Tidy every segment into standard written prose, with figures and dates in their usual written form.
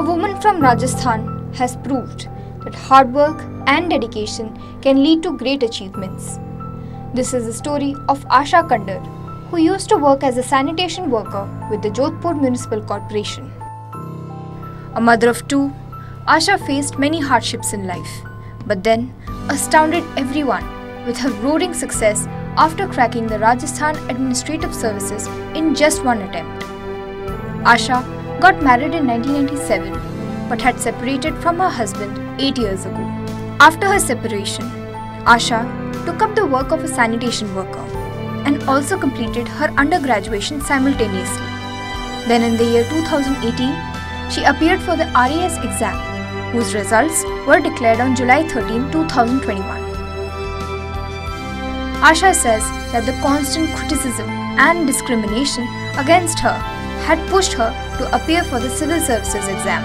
woman from Rajasthan has proved that hard work and dedication can lead to great achievements. This is the story of Asha Kandar, who used to work as a sanitation worker with the Jodhpur Municipal Corporation. A mother of two, Asha faced many hardships in life, but then astounded everyone with her roaring success after cracking the Rajasthan Administrative Services in just one attempt. Asha got married in 1997 but had separated from her husband 8 years ago. After her separation, Asha took up the work of a sanitation worker and also completed her undergraduation simultaneously. Then in the year 2018, she appeared for the RAS exam, whose results were declared on July 13, 2021. Asha says that the constant criticism and discrimination against her had pushed her to appear for the civil services exam.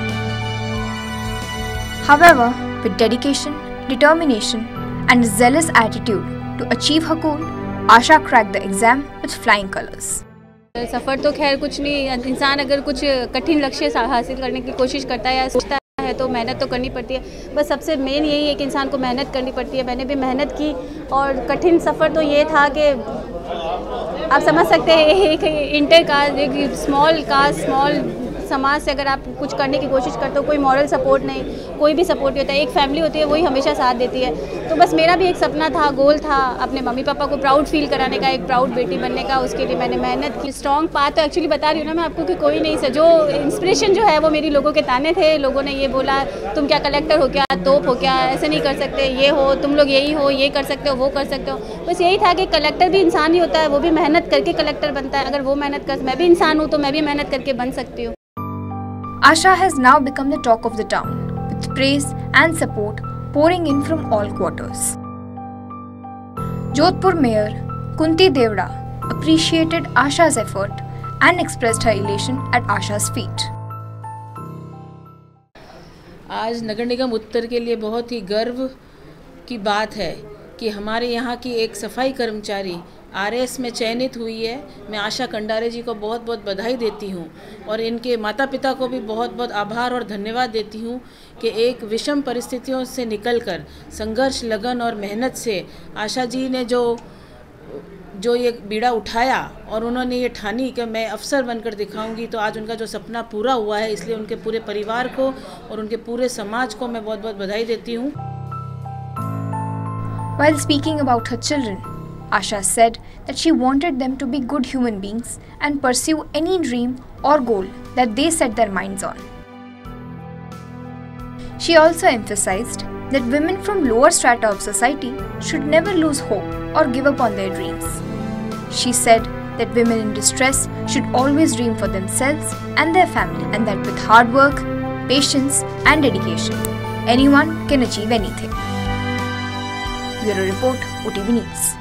However, with dedication, determination and a zealous attitude to achieve her goal, Asha cracked the exam with flying colors. सफ़र तो खैर कुछ नहीं, इंसान अगर कुछ कठिन लक्ष्य हासिल करने की कोशिश करता है या सोचता है तो मेहनत तो करनी पड़ती है। बस सबसे मेन यही है कि इंसान को मेहनत करनी पड़ती है। मैंने भी मेहनत की और कठिन सफ़र तो ये था कि आप समझ सकते हैं, एक इंटर कास्ट, एक स्मॉल समाज से अगर आप कुछ करने की कोशिश करते हो, कोई मॉरल सपोर्ट नहीं, कोई भी सपोर्ट नहीं होता है, एक फैमिली होती है वही हमेशा साथ देती है। तो बस मेरा भी एक सपना था, गोल था अपने मम्मी पापा को प्राउड फील कराने का, एक प्राउड बेटी बनने का। उसके लिए मैंने मेहनत की। स्ट्रॉन्ग पाथ तो एक्चुअली बता रही हूँ ना मैं आपको कि कोई नहीं से जो इंस्पिरेशन जो है वो मेरी लोगों के ताने थे। लोगों ने ये बोला तुम क्या कलेक्टर हो क्या, तोप हो क्या, ऐसे नहीं कर सकते, ये हो तुम लोग, यही हो, ये कर सकते हो, वो कर सकते हो। बस यही था कि कलेक्टर भी इंसान ही होता है, वो भी मेहनत करके कलेक्टर बनता है। अगर वो मेहनत कर, मैं भी इंसान हूँ तो मैं भी मेहनत करके बन सकती हूँ। Asha has now become the talk of the town, with praise and support pouring in from all quarters. Jodhpur Mayor Kunti Devda appreciated Asha's effort and expressed her elation at Asha's feet. आज नगर निगम उत्तर के लिए बहुत ही गर्व की बात है कि हमारे यहाँ की एक सफाई कर्मचारी RAS में चयनित हुई है। मैं आशा कंडारे जी को बहुत बहुत बधाई देती हूँ और इनके माता पिता को भी बहुत बहुत आभार और धन्यवाद देती हूँ कि एक विषम परिस्थितियों से निकलकर संघर्ष, लगन और मेहनत से आशा जी ने जो ये बीड़ा उठाया और उन्होंने ये ठानी कि मैं अफसर बनकर दिखाऊंगी, तो आज उनका जो सपना पूरा हुआ है। इसलिए उनके पूरे परिवार को और उनके पूरे समाज को मैं बहुत बहुत बधाई देती हूँ। While speaking about her children, Asha said that she wanted them to be good human beings and pursue any dream or goal that they set their minds on. She also emphasized that women from lower strata of society should never lose hope or give up on their dreams. She said that women in distress should always dream for themselves and their family, and that with hard work, patience and dedication, anyone can achieve anything. Bureau Report, OTV News.